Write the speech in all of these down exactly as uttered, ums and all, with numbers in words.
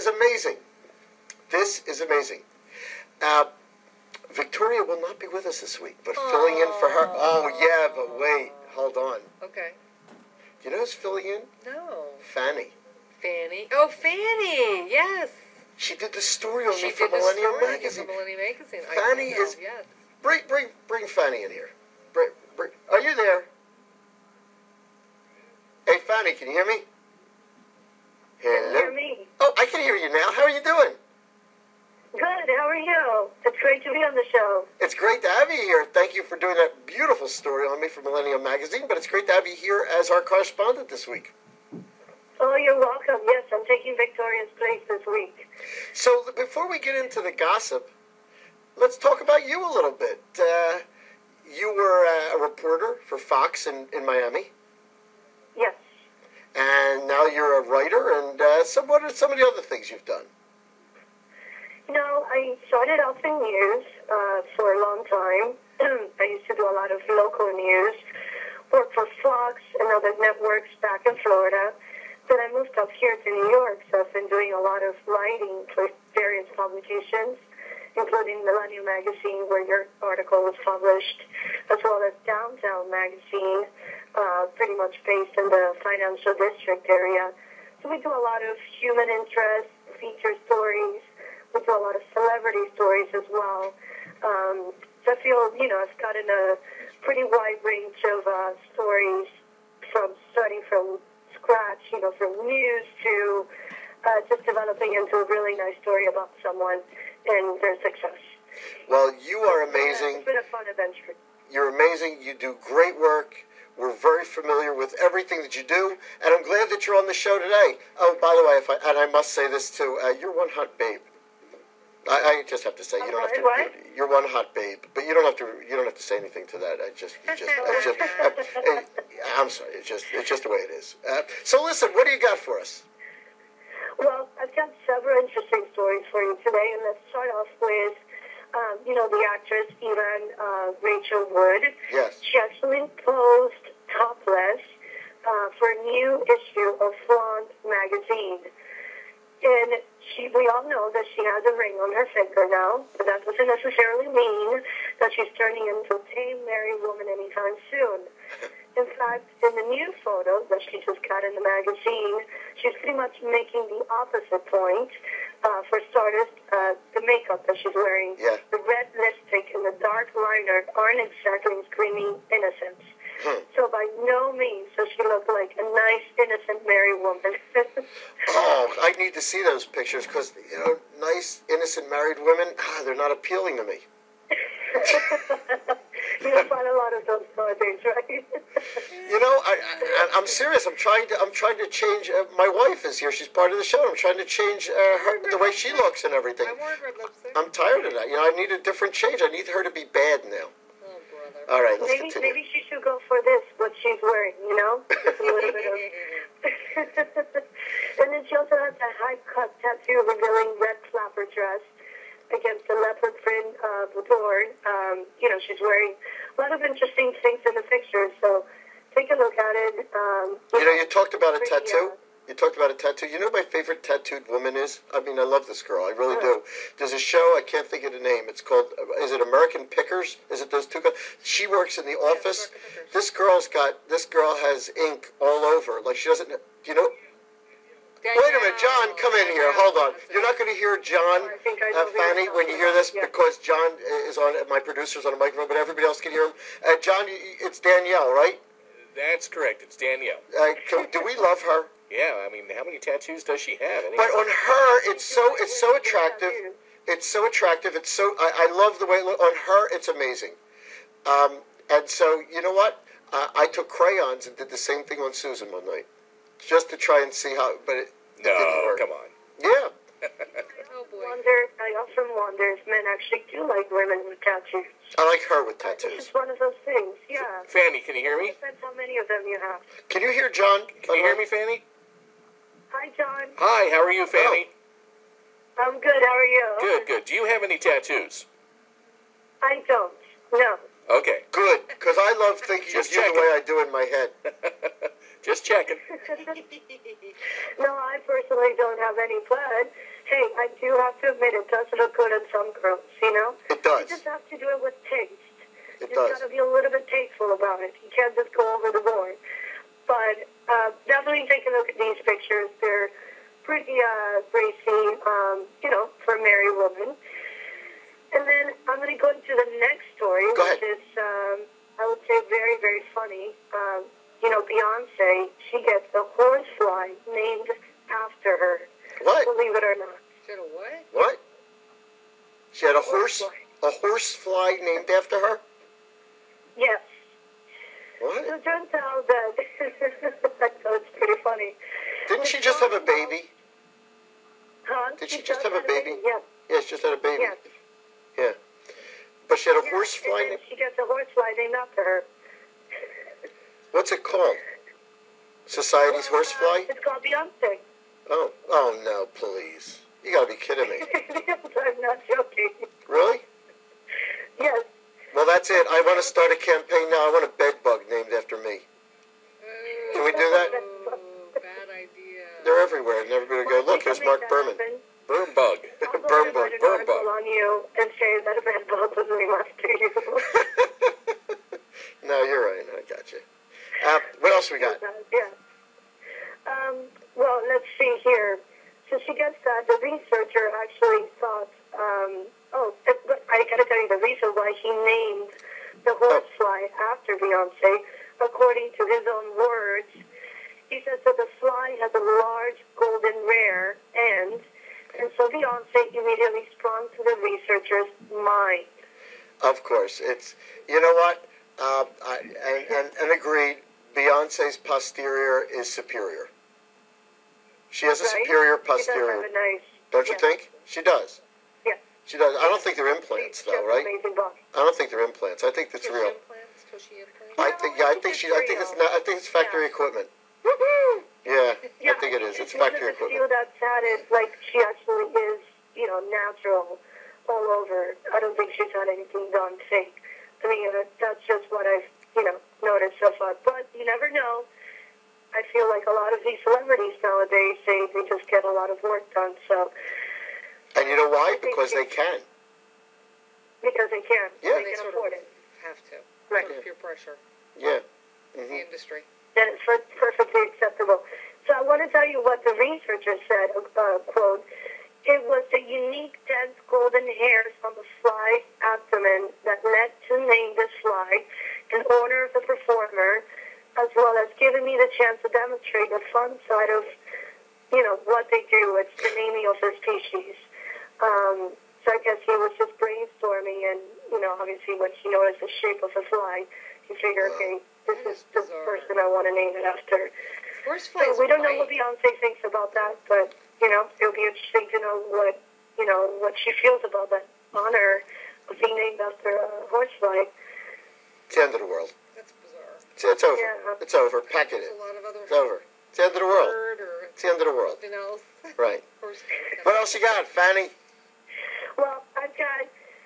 is amazing. This is amazing. Uh, Victoria will not be with us this week, but Aww. filling in for her. Oh, yeah, but wait. Hold on. Okay. Do you know who's filling in? No. Fanny. Fanny. Oh, Fanny. Yes. She did the story on she me for did Millennium the Magazine. For Millennium Magazine. Fanny I is. Yes. Bring, bring, bring Fanny in here. Bring, bring. Are you there? Hey, Fanny, can you hear me? Hello. Can you hear me? Oh, I can hear you now. How are you doing? Good. How are you? It's great to be on the show. It's great to have you here. Thank you for doing that beautiful story on me for Millennium Magazine, but it's great to have you here as our correspondent this week. Oh, you're welcome. Yes, I'm taking Victoria's place this week. So before we get into the gossip, let's talk about you a little bit. Uh, you were uh, a reporter for Fox in, in Miami. Yes. And now you're a writer, and uh, some, what are some of the other things you've done? You know, I started off in news uh, for a long time. I used to do a lot of local news, worked for Fox and other networks back in Florida. Then I moved up here to New York, so I've been doing a lot of writing for various publications, including Millennium Magazine, where your article was published, as well as Downtown Magazine, uh, pretty much based in the financial district area. So we do a lot of human interest, feature stories. We do a lot of celebrity stories as well. Um, so I feel, you know, I've gotten a pretty wide range of uh, stories from starting from scratch, you know, from news to uh, just developing into a really nice story about someone and their success. Well, you are amazing. It's been a fun adventure. You're amazing. You do great work. We're very familiar with everything that you do, and I'm glad that you're on the show today. Oh, by the way, if I, and I must say this too, uh, you're one hot babe. I, I just have to say, you don't have to. What? You're, you're one hot babe, but you don't have to. You don't have to say anything to that. I just, you just, I just. I, I'm sorry. It's just, it's just the way it is. Uh, so listen, what do you got for us? Well, I've got several interesting stories for you today, and let's start off with, um, you know, the actress Yvonne uh, Rachel Wood. Yes. She actually posed topless uh, for a new issue of Flaunt magazine. And she, we all know that she has a ring on her finger now, but that doesn't necessarily mean that she's turning into a tame married woman anytime soon. In fact, in the new photo that she just got in the magazine, she's pretty much making the opposite point. Uh, for starters, uh, the makeup that she's wearing, yeah. the red lipstick and the dark liner aren't exactly screaming innocence. Hmm. So by no means does she look like a nice, innocent married woman. Oh, I need to see those pictures because, you know, nice, innocent married women, ah, they're not appealing to me. You'll find a lot of those nowadays, right? You know, I, I, I'm serious. I'm trying to. I'm trying to change. Uh, my wife is here. She's part of the show. I'm trying to change uh, her, the way she looks and everything. I wore red lipstick. I'm tired of that. You know, I need a different change. I need her to be bad now. Oh, brother. All right, let's maybe, continue. maybe she should go for this, what she's wearing, you know? Just a little bit of... And then she also has a high-cut tattoo revealing red flapper dress against the leopard print uh, boudoir. Um, you know, she's wearing a lot of interesting things in the picture, so take a look at it. Um, You know, you talked about a pretty, tattoo. uh, You talked about a tattoo. You know who my favorite tattooed woman is? I mean, I love this girl. I really do. There's a show, I can't think of the name. It's called, is it American Pickers? Is it those two guys? She works in the office. This girl's got, this girl has ink all over. Like, she doesn't, you know? Wait a minute, John, come in here. Hold on. You're not going to hear John, I think I uh, know who Fanny, you're when you talking hear this, about, yeah. because John is on, my producer's on a microphone, but everybody else can hear him. Uh, John, it's Danielle, right? That's correct. It's Danielle. Uh, can, do we love her? Yeah, I mean, how many tattoos does she have? Anyway? But on her, it's so it's so attractive. It's so attractive. It's so I, I love the way it look on her. It's amazing. Um, and so you know what? Uh, I took crayons and did the same thing on Susan one night, just to try and see how. But it, it no, didn't work. come on. Yeah. Oh, boy. Wonder, I often wonder if men actually do like women with tattoos. I like her with It's tattoos. just one of those things, yeah. Fanny, can you hear me? Depends how many of them you have. Can you hear John? Can you hear me, Fanny? Hi, John. Hi, how are you, Fanny? I'm good. How are you? Good, good. Do you have any tattoos? I don't. No. Okay. Good, because I love thinking Just of you the checking. way I do in my head. Just checking. No, I personally don't have any blood. Hey, I do have to admit it does look good on some girls, you know? It does. You just have to do it with taste. It you does. just got to be a little bit tasteful about it. You can't just go over the board. But uh, definitely take a look at these pictures. They're pretty uh, racy, um, you know, for a married woman. And then I'm going to go into the next story, Go which ahead. is, um, I would say, very, very funny. Um, you know, Beyonce, she gets a horsefly named after her. What? Believe it or not. Should have what? What? She had a horse, Horsefly. a horsefly named after her? Yes. So What? it turns out that, so it's pretty funny. Didn't she just have a baby? Huh? Did she She just does have a baby? Yes. Yeah, she just had a baby. Yes. Yeah. But she had a Yes, horsefly. and then na- she gets a horsefly named after her. What's it called? Society's Well, uh, horsefly? It's called Beyonce. Oh, oh no, please. You gotta be kidding me. I'm not joking. Really? Yes. Well, that's it. I want to start a campaign now. I want a bed bug named after me. Can we do that? Oh, bad idea. They're everywhere, and everybody go, look, there's Mark Berman. Burn bug. I'll go Burn and bug, write an burn article bug. on you and say that a bed bug was named after you. No, you're right. I got you. Uh, what else we got? Yeah. Um, well, let's see here. So she gets that. The researcher actually thought, um, oh, but I got to tell you the reason why he named the horsefly after Beyonce, according to his own words. He says that the fly has a large golden rare end, and so Beyonce immediately sprung to the researcher's mind. Of course. It's, you know what? Uh, I, and, and, and agreed, Beyonce's posterior is superior. She has a Right? superior She does posterior. have a nice, Don't you yeah. think? She does. Yeah. She does. I don't think they're implants, though, right? Amazing body. I don't think they're implants. I think that's Tushy real. implants? Tushy implants? I No, think, I yeah, I think think it's she, I think it's real. not, I think it's factory Yeah. equipment. Woohoo! Yeah, Yeah, I think it is. It's one of factory the few equipment. that's had it, like, she actually is, you know, natural all over. I don't think she's had anything done fake. I mean, uh, that's just what I've, you know, noticed so far. But you never know. I feel like a lot of these celebrities nowadays, they, they just get a lot of work done, so, And you know why? I think Because they it's- can. because they can. Yeah. They They can sort afford of it. have to. Right. Sort of peer pressure. Yeah. The hmm industry. Then it's per- perfectly acceptable. So I want to tell you what the researcher said, uh, quote, it was the unique dense golden hairs on the fly abdomen that led to name this fly in honor of the performer, as well as giving me the chance to demonstrate the fun side of, you know, what they do. It's the naming of the species. Um, so I guess he was just brainstorming, and, you know, obviously when he noticed the shape of the fly, he figured, okay, this That is is the bizarre. person I want to name it after. Horseflies So we don't know what bite. Beyonce thinks about that, but, you know, it'll be interesting to know what, you know, what she feels about that honor of being named after a horsefly. It's the end of the world. That's bizarre. It's, it's over. Yeah. It's over. Pack it There's in. a lot of other It's over. It's the end of the world. bird or It's the end of the world. something else. Right. Horse What else you got, Fanny? Well, I've got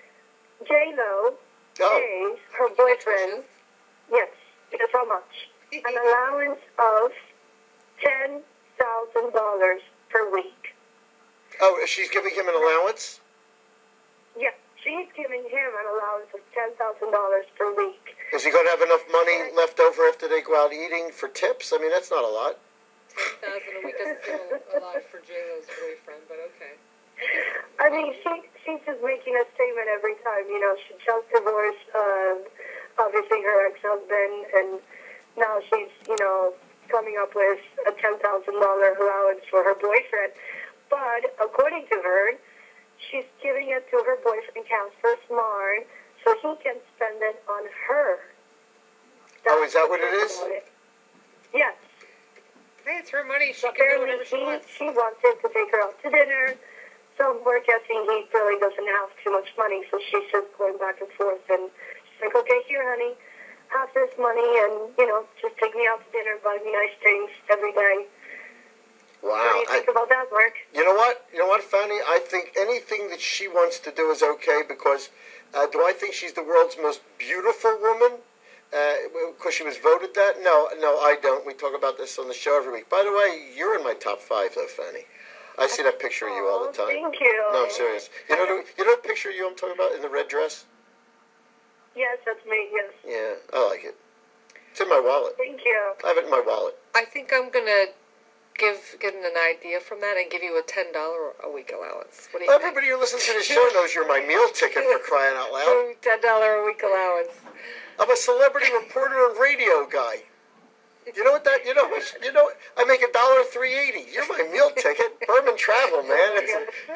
J-Lo Oh, pays her boyfriend, yes, guess how much? An allowance of ten thousand dollars per week. oh, she's giving him an allowance? Yeah, she's giving him an allowance of ten thousand dollars per week. Is he going to have enough money left over after they go out eating for tips? I mean, that's not a lot. Ten thousand a week doesn't seem a, a lot for J Lo's boyfriend, but okay. I mean, she she's just making a statement every time. You know, she just divorced, uh, obviously her ex-husband, and now she's, you know, coming up with a ten thousand dollar allowance for her boyfriend. But according to her, she's giving it to her boyfriend Casper Smart so he can spend it on her. Oh, is that what it she is? said about it. Yes. Hey, it's her money. She So can do apparently whatever she he, wants. she wants him to take her out to dinner. So we're guessing he really doesn't have too much money. So she's just going back and forth. And she's like, okay, here, honey, have this money and, you know, just take me out to dinner, buy me nice things every day. Wow. What do you I, think about that, Mark? you know what? You know what, Fanny? I think anything that she wants to do is okay because uh, do I think she's the world's most beautiful woman? because she was voted that. No, no, I don't. We talk about this on the show every week. By the way, you're in my top five, though, Fanny. I see that picture of you all the time. Thank you. No, I'm serious. You know, the, you know the picture of you I'm talking about in the red dress? Yes, that's me. Yes. Yeah, I like it. It's in my wallet. Thank you. I have it in my wallet. I think I'm gonna give get an idea from that and give you a ten dollar a week allowance. What do you think? Everybody who listens to the show knows you're my meal ticket for crying out loud. Ten dollar a week allowance. I'm a celebrity reporter and radio guy. You know what that? You know, you know. I make a dollar three eighty. You're my meal ticket. Berman Travel, man. It's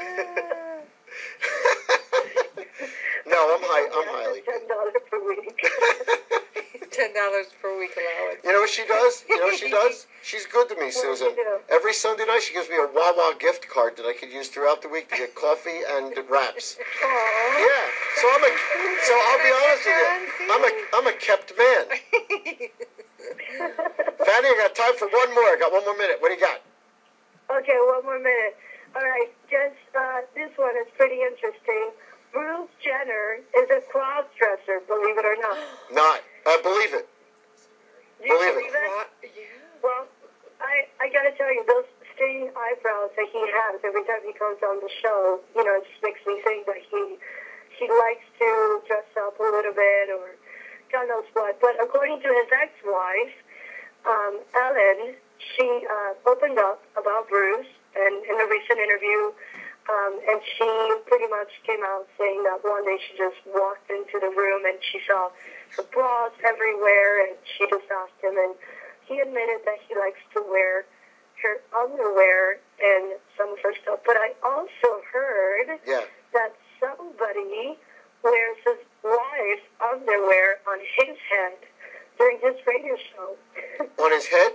no, I'm high. I'm highly. Ten dollars per week. Ten dollars per week allowance. You know what she does? You know what she does? She's good to me, Susan. Every Sunday night, she gives me a Wawa gift card that I could use throughout the week to get coffee and wraps. Yeah. So I'm a. So I'll be honest with you. I'm a. I'm a kept man. Fanny, I got time for one more. I got one more minute. What do you got? Okay, one more minute. All right, just uh, this one is pretty interesting. Bruce Jenner is a cross-dresser, believe it or not. Not. I believe it. Do you Believe it. believe it? What? Yeah. Well, I I gotta tell you, those stinging eyebrows that he has every time he comes on the show, you know, it just makes me think that he he likes to dress up a little bit or God knows what. But according to his ex-wife, um, Ellen, she uh, opened up about Bruce, and in a recent interview, um, and she pretty much came out saying that one day she just walked into the room and she saw her bras everywhere, and she just asked him, and he admitted that he likes to wear her underwear and some of her stuff. But I also heard Yeah. that somebody wears his wife's underwear on his head during his radio show. On his head?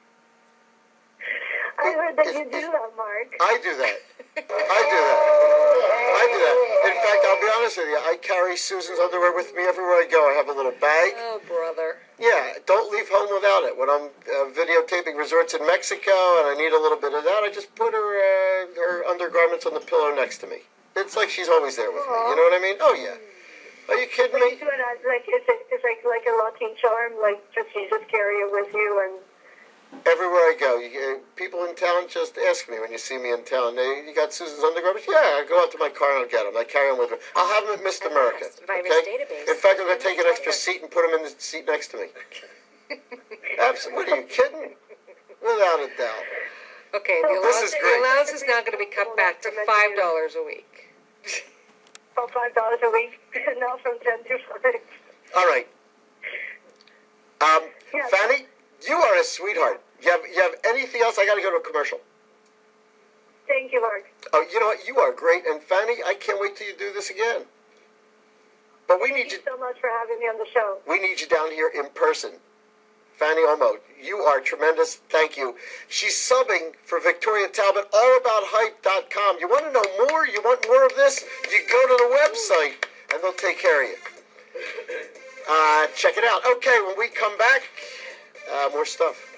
I heard that you do that, Mark. I do that. I do that. I do that. In fact, I'll be honest with you. I carry Susan's underwear with me everywhere I go. I have a little bag. Oh, brother. Yeah, don't leave home without it. When I'm uh, videotaping resorts in Mexico and I need a little bit of that, I just put her uh, her undergarments on the pillow next to me. It's like she's always there with me. You know what I mean? Oh yeah. Are you kidding But you me? do it as, like, it's, a, it's like, like a lucky charm, like just you just carry it with you and... Everywhere I go, you, uh, people in town just ask me when you see me in town. They, you got Susan's undergarments? Yeah, I go out to my car and I'll get them. I carry them with me. I'll have them at Mister America. Virus Okay? database. In fact, I'm going to take an extra seat and put them in the seat next to me. Absolutely. Are you kidding? Without a doubt. Okay, the This allowance, is the great. allowance is now going to be cut back to five dollars a week. Oh, five dollars a week, now from ten to five. All right. Um, Yeah. Fanny, you are a sweetheart. You have, you have anything else? I got to go to a commercial. Thank you, Mark. Oh, you know what? You are great. And Fanny, I can't wait till you do this again. But we need Thank you. you so much for having me on the show. We need you down here in person. Fanny Olmo, you are tremendous. Thank you. She's subbing for Victoria Talbot, all about hype dot com. You want to know more? You want more of this? You go to the website, and they'll take care of you. Uh, check it out. Okay, when we come back, uh, more stuff.